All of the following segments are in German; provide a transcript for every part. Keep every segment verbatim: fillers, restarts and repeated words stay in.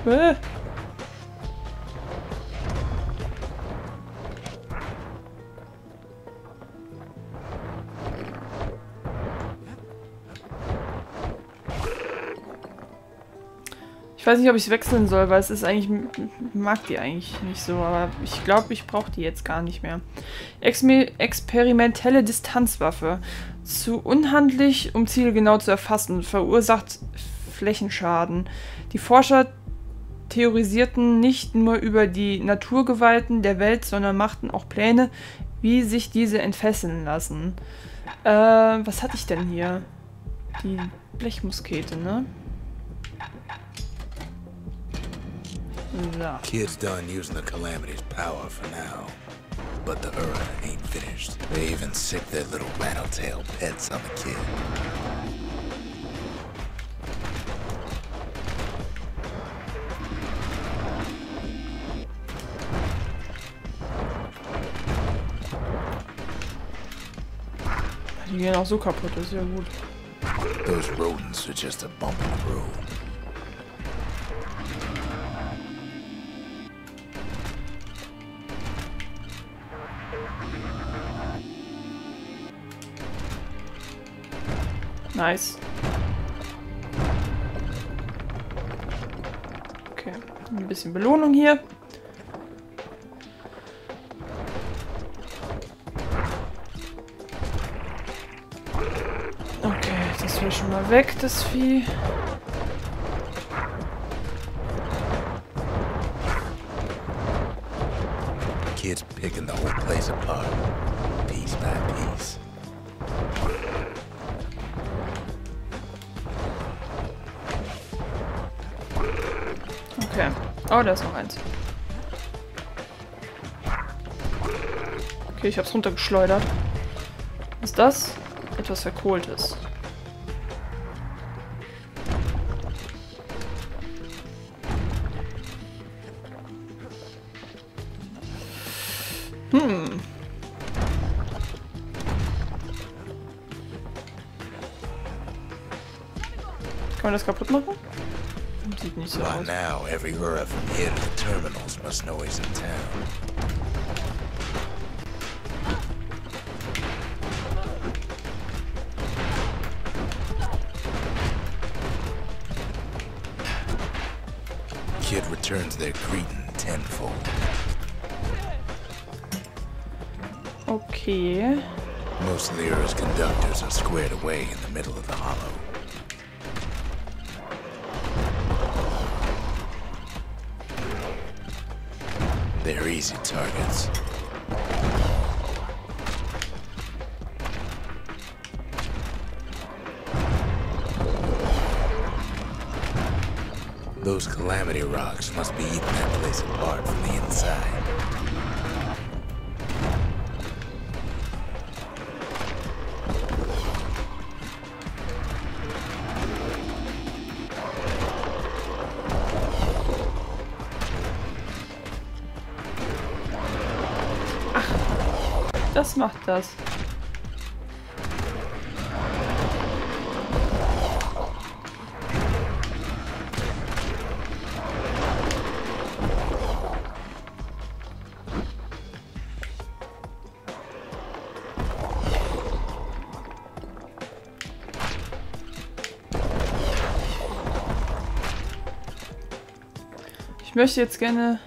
Äh. Ich weiß nicht, ob ich es wechseln soll, weil es ist eigentlich... mag die eigentlich nicht so, aber ich glaube, ich brauche die jetzt gar nicht mehr. Exme experimentelle Distanzwaffe. Zu unhandlich, um Ziele genau zu erfassen. Verursacht Flächenschaden. Die Forscher theorisierten nicht nur über die Naturgewalten der Welt, sondern machten auch Pläne, wie sich diese entfesseln lassen. Äh, was hatte ich denn hier? Die Blechmuskete, ne? So. Kid's done using the Calamity's power for now. But the Ura ain't finished. They even sick their little rattletail pets on the kid. Die gehen auch so kaputt, das ist ja gut. Those rodents are just a bump in the road. Nice. Okay, ein bisschen Belohnung hier. Okay, das will schon mal weg, das Vieh. Kids picking the whole place apart, piece by piece. Okay. Oh, da ist noch eins. Okay, ich hab's runtergeschleudert. Was ist das? Etwas Verkohltes. Hm. Kann man das kaputt machen? Sieht nicht so By aus. now, every Ura from here to the terminals must know he's in town. Kid returns their greeting tenfold. Okay. Most of the Ura's conductors are squared away in the middle of the hollow. They're easy targets. Those Calamity rocks must be eating that place apart from the inside. Das macht das. Ich möchte jetzt gerne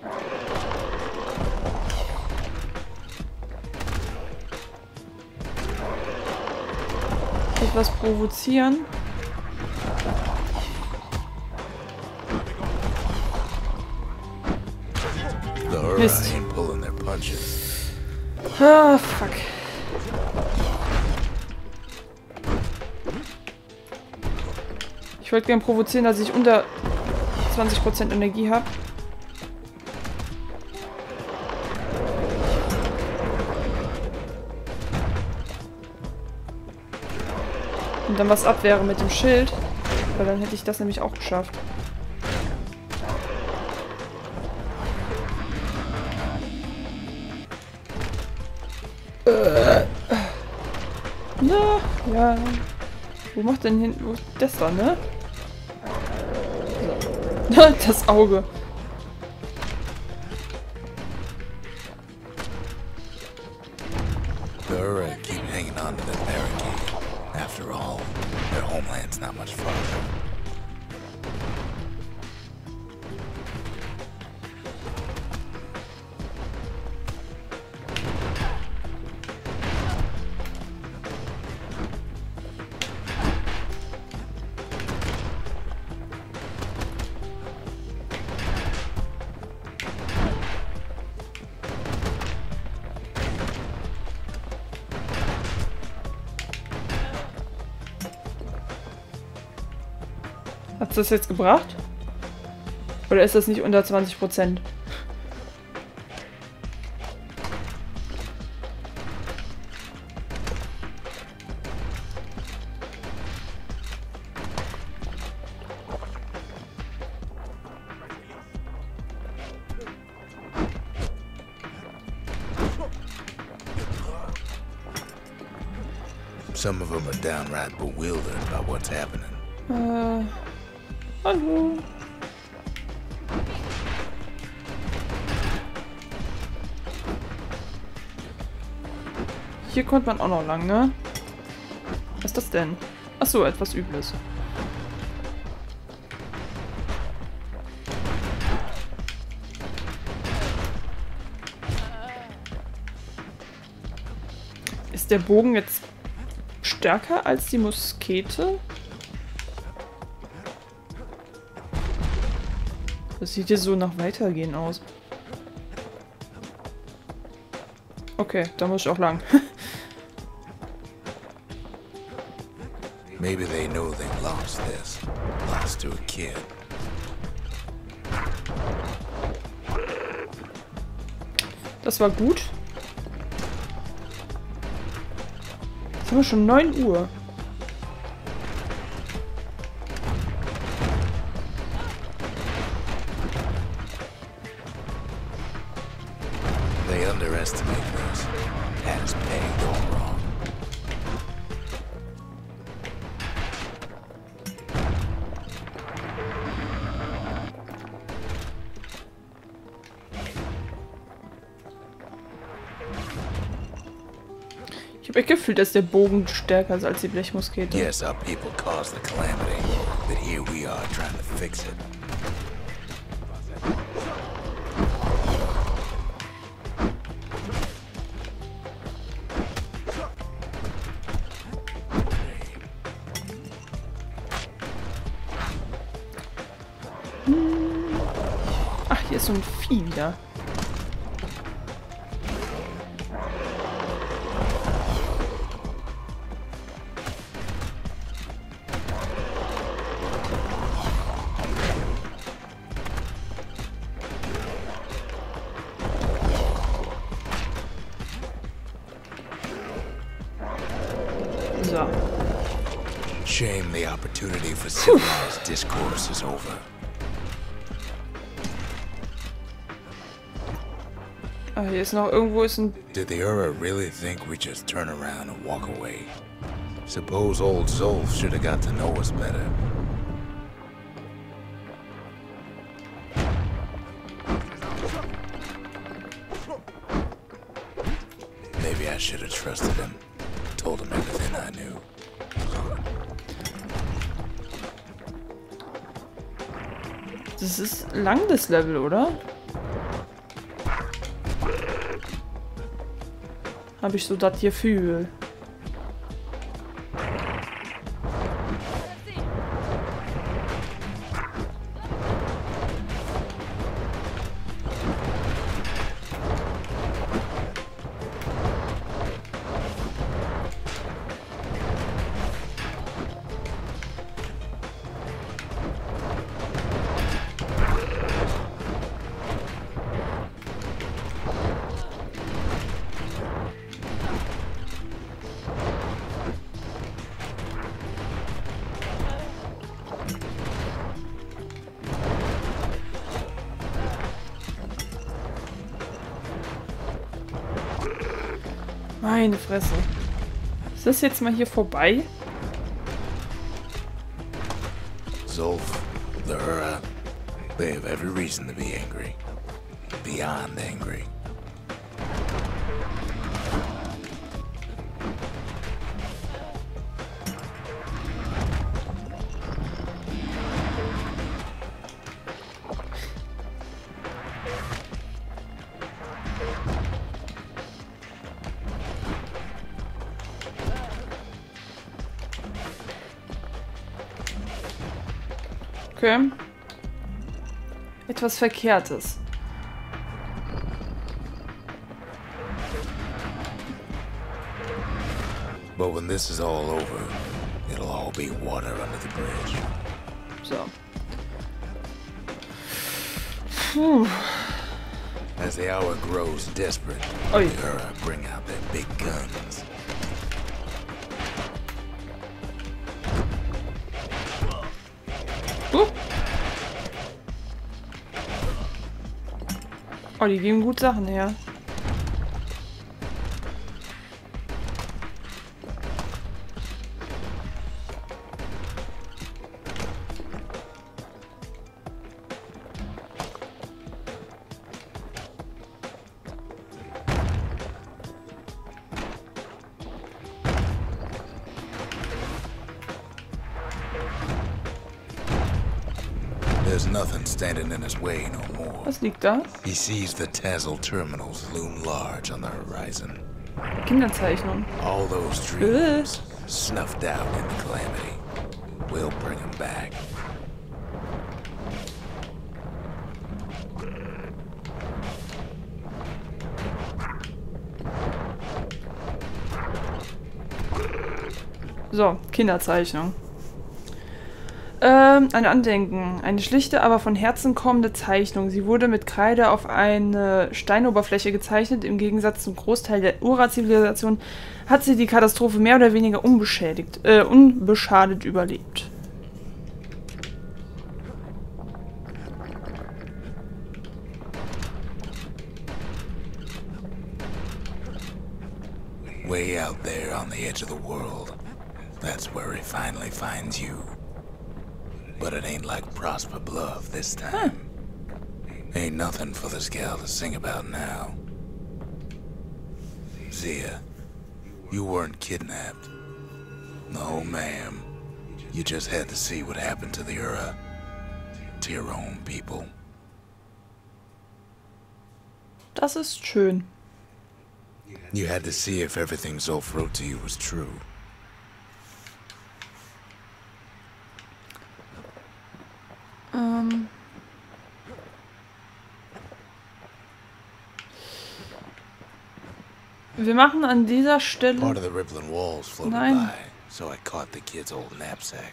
etwas provozieren. Mist. Ah, fuck. Ich wollte gerne provozieren, dass ich unter zwanzig Prozent Energie habe. Und dann was abwehren mit dem Schild. Weil dann hätte ich das nämlich auch geschafft. Äh. Ja, ja. Wo macht denn hin? Wo ist das da, ne? So. Das Auge. The Ura keep hanging on to that barricade. After all, their homeland's not much farther. Hat es das jetzt gebracht? Oder ist das nicht unter zwanzig Prozent? Some of them are downright bewildered about what's happening. Äh... Hallo. Hier konnte man auch noch lang, ne? Was ist das denn? Ach so, etwas Übles. Ist der Bogen jetzt stärker als die Muskete? Das sieht hier so nach Weitergehen aus. Okay, da muss ich auch lang. Maybe they know they've lost this. Lost to a kid. Das war gut. Jetzt haben wir schon neun Uhr. They underestimate this. Has paid gone wrong. Ich habe echt gefühlt, dass der Bogen stärker ist als die Blechmuskete. Yes, our people caused the calamity, but here we are trying to fix it. Ach, hier ist so ein Vieh wieder. So. Shame the opportunity for civilized discourse is over. Ah, hier ist noch irgendwo ist ein... Did the Ura really think we just turn around and walk away? Suppose old Zolf should have got to know us better. Maybe I should have trusted him. Told him everything I knew. Das ist lang, das Level, oder? Habe ich so das Gefühl. Meine Fresse. Ist das jetzt mal hier vorbei? Zolf, the Ura, They have every reason to be angry. Beyond angry. Okay. Etwas Verkehrtes. But when this is all over, it'll all be water under the bridge. So. Puh. As the hour grows desperate, Oi. the Ura bring out their big guns. Uh. Oh, die geben gut Sachen her. There's nothing standing in his way no more. Was liegt da? He sees the Tazzle terminals loom large on the horizon. Kinderzeichnung. All those dreams snuffed out in the calamity. We'll bring them back. So, Kinderzeichnung. Ähm, ein Andenken. Eine schlichte, aber von Herzen kommende Zeichnung. Sie wurde mit Kreide auf eine Steinoberfläche gezeichnet. Im Gegensatz zum Großteil der Ura-Zivilisation hat sie die Katastrophe mehr oder weniger unbeschädigt, äh, unbeschadet überlebt. Way out there on the edge of the world. That's where he finally finds you. But it ain't like Prosper Bluff this time. Huh. Ain't nothing for this gal to sing about now. Zia, you weren't kidnapped. No, ma'am. You just had to see what happened to the Ura. To your own people. Das ist schön. You had to see if everything Zulf wrote to you was true. Ähm. Wir machen an dieser Stelle... Part of the rippling walls floated Nein. by, so I caught the kid's old knapsack.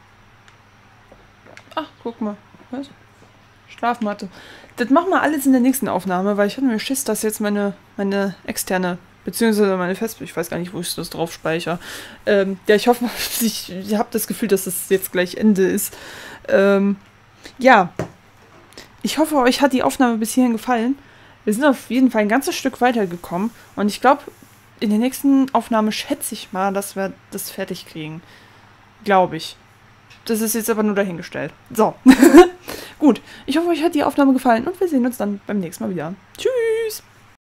Ach, guck mal. Was? Schlafmatte. Das machen wir alles in der nächsten Aufnahme, weil ich hatte mir Schiss, dass jetzt meine, meine externe, beziehungsweise meine Festplatte, ich weiß gar nicht, wo ich das drauf speichere. Ähm, ja, ich hoffe, ich, ich habe das Gefühl, dass es jetzt gleich Ende ist. Ähm, ja. Ich hoffe, euch hat die Aufnahme bis hierhin gefallen. Wir sind auf jeden Fall ein ganzes Stück weitergekommen und ich glaube, in der nächsten Aufnahme schätze ich mal, dass wir das fertig kriegen. Glaube ich. Das ist jetzt aber nur dahingestellt. So. Gut. Ich hoffe, euch hat die Aufnahme gefallen und wir sehen uns dann beim nächsten Mal wieder. Tschüss.